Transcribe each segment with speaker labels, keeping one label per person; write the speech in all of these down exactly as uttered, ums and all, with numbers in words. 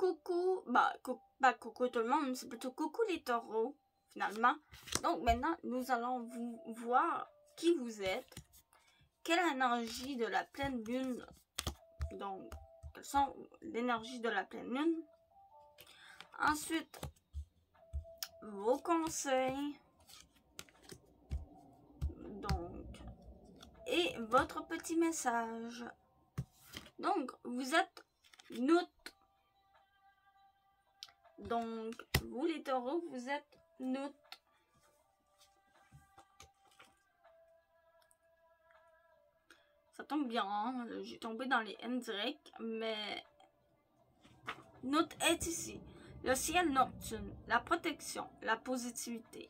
Speaker 1: coucou, bah, cou bah coucou tout le monde, c'est plutôt coucou les taureaux, finalement. Donc maintenant, nous allons vous voir qui vous êtes, quelle énergie de la pleine lune, donc, quelles sont l'énergie de la pleine lune. Ensuite, vos conseils, donc, et votre petit message. Donc, vous êtes Nout. Donc, vous les taureaux, vous êtes Nout. Ça tombe bien, hein? J'ai tombé dans les N directs, mais Nout est ici. Le ciel nocturne, la protection, la positivité.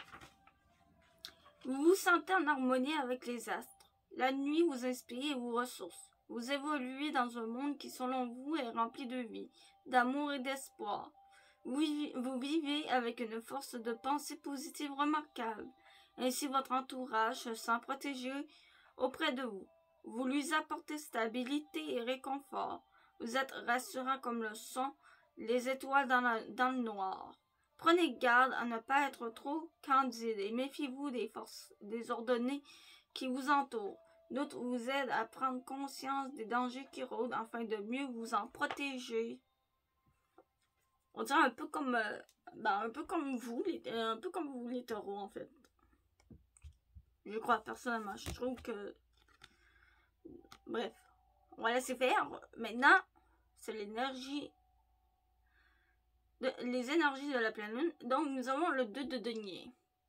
Speaker 1: Vous vous sentez en harmonie avec les astres. La nuit vous inspire et vous ressource. Vous évoluez dans un monde qui, selon vous, est rempli de vie, d'amour et d'espoir. Vous, vous vivez avec une force de pensée positive remarquable. Ainsi, votre entourage se sent protégé auprès de vous. Vous lui apportez stabilité et réconfort. Vous êtes rassurant comme le son, les étoiles dans, la, dans le noir. Prenez garde à ne pas être trop candide et méfiez-vous des forces désordonnées qui vous entourent. D'autres vous aident à prendre conscience des dangers qui rôdent afin de mieux vous en protéger. On dirait un peu comme, euh, ben, un peu comme vous, les, un peu comme vous les taureaux en fait. Je crois personnellement. Je trouve que, bref, on va laisser faire. Maintenant, c'est l'énergie, de, les énergies de la pleine lune. Donc nous avons le deux de denier.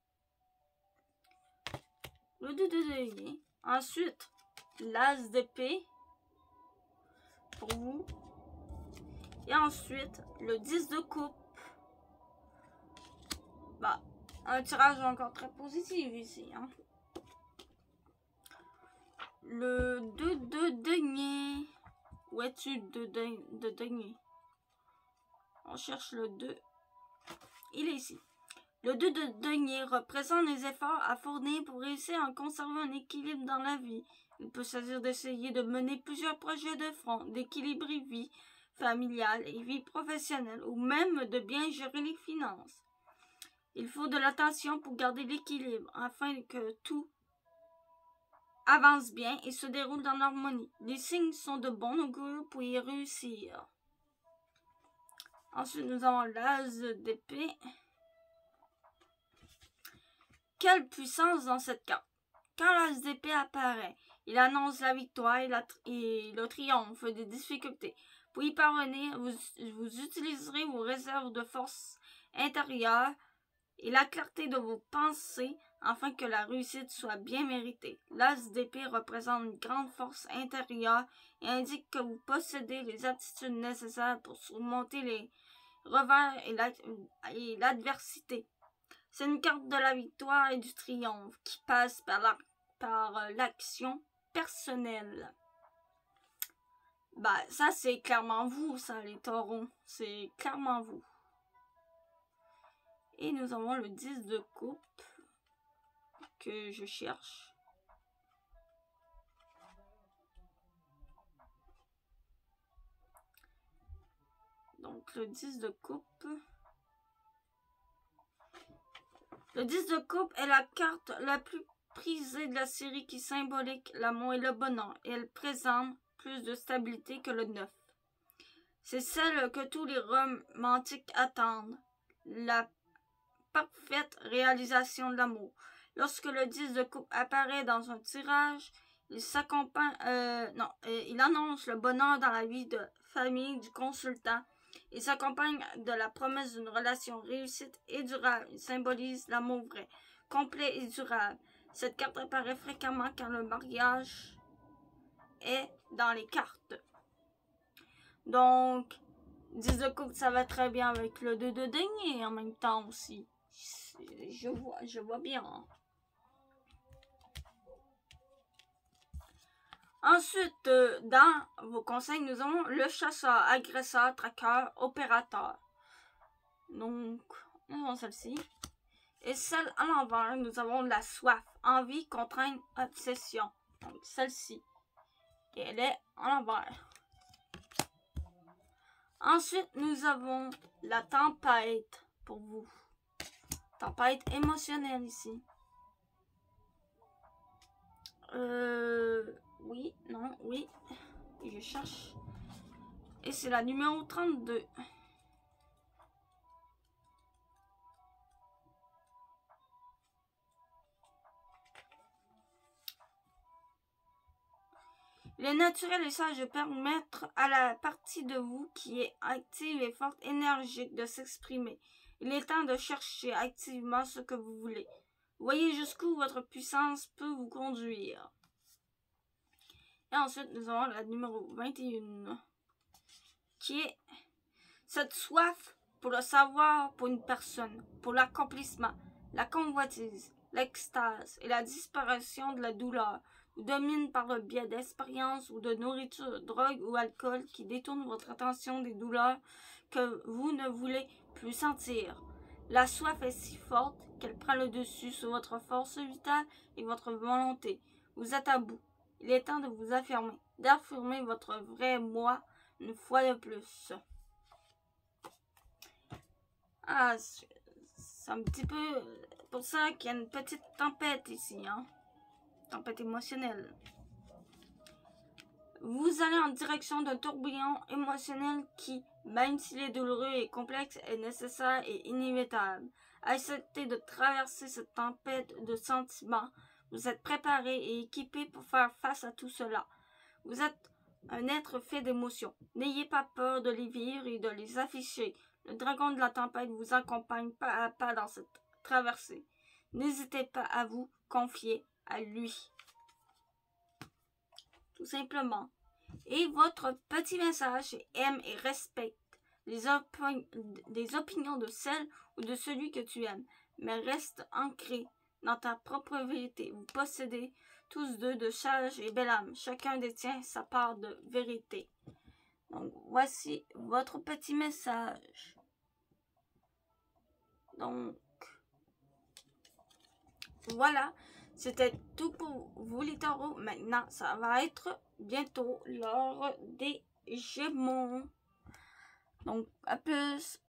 Speaker 1: Le deux de denier. Ensuite, l'as d'épée pour vous. Et ensuite, le dix de coupe. Bah, un tirage encore très positif ici. Hein. Le deux de denier. Où es-tu de, de, de denier? On cherche le deux. Il est ici. Le deux de denier représente les efforts à fournir pour réussir à conserver un équilibre dans la vie. Il peut s'agir d'essayer de mener plusieurs projets de front, d'équilibrer vie familiale et vie professionnelle, ou même de bien gérer les finances. Il faut de l'attention pour garder l'équilibre, afin que tout avance bien et se déroule dans l'harmonie. Les signes sont de bon augure pour y réussir. Ensuite, nous avons l'as d'épée. Quelle puissance dans cette carte! Quand l'as d'épée apparaît, il annonce la victoire et, la, et le triomphe des difficultés. Pour y parvenir, vous, vous utiliserez vos réserves de force intérieure et la clarté de vos pensées afin que la réussite soit bien méritée. L'as d'épée représente une grande force intérieure et indique que vous possédez les aptitudes nécessaires pour surmonter les revers et l'adversité. C'est une carte de la victoire et du triomphe qui passe par la, par euh, l'action personnelle. Bah, ça, c'est clairement vous, ça, les taureaux. C'est clairement vous. Et nous avons le dix de coupe que je cherche. Donc, le dix de coupe. Le dix de coupe est la carte la plus prisée de la série qui symbolique l'amour et le bonheur. Et elle présente plus de stabilité que le neuf. C'est celle que tous les romantiques attendent. La parfaite réalisation de l'amour. Lorsque le dix de coupe apparaît dans un tirage, il s'accompagne, euh, non, euh, il annonce le bonheur dans la vie de famille du consultant. Il s'accompagne de la promesse d'une relation réussite et durable. Il symbolise l'amour vrai, complet et durable. Cette carte apparaît fréquemment quand le mariage est dans les cartes. Donc, dix de coupe, ça va très bien avec le deux de denier en même temps aussi. Je vois, je vois bien. Ensuite, euh, dans vos conseils, nous avons le chasseur, agresseur, traqueur, opérateur. Donc, nous avons celle-ci. Et celle à l'envers, nous avons la soif, envie, contrainte, obsession. Donc, celle-ci. Et elle est à l'envers. Ensuite, nous avons la tempête pour vous. Tempête émotionnelle ici. Euh, oui, non, oui. Je cherche. Et c'est la numéro trente-deux. Il est naturel et sage de permettre à la partie de vous qui est active et forte, énergique, de s'exprimer. Il est temps de chercher activement ce que vous voulez. Voyez jusqu'où votre puissance peut vous conduire. Et ensuite, nous avons la numéro vingt et un, qui est cette soif pour le savoir pour une personne, pour l'accomplissement, la convoitise, l'extase et la disparition de la douleur vous domine par le biais d'expériences ou de nourriture, drogue ou alcool qui détournent votre attention des douleurs que vous ne voulez plus sentir. La soif est si forte qu'elle prend le dessus sur votre force vitale et votre volonté. Vous êtes à bout. Il est temps de vous affirmer, d'affirmer votre vrai moi une fois de plus. Ah, c'est un petit peu pour ça qu'il y a une petite tempête ici, hein. Tempête émotionnelle. Vous allez en direction d'un tourbillon émotionnel qui, même s'il est douloureux et complexe, est nécessaire et inévitable. Acceptez de traverser cette tempête de sentiments. Vous êtes préparé et équipé pour faire face à tout cela. Vous êtes un être fait d'émotions. N'ayez pas peur de les vivre et de les afficher. Le dragon de la tempête vous accompagne pas à pas dans cette traversée. N'hésitez pas à vous confier à lui. Tout simplement. Et votre petit message est aime et respecte les, opi les opinions de celle ou de celui que tu aimes, mais reste ancré dans ta propre vérité. Vous possédez tous deux de sage et belle âme. Chacun détient sa part de vérité. Donc, voici votre petit message. Donc, voilà. C'était tout pour vous les taureaux. Maintenant, ça va être bientôt l'heure des Gémeaux. Donc, à plus.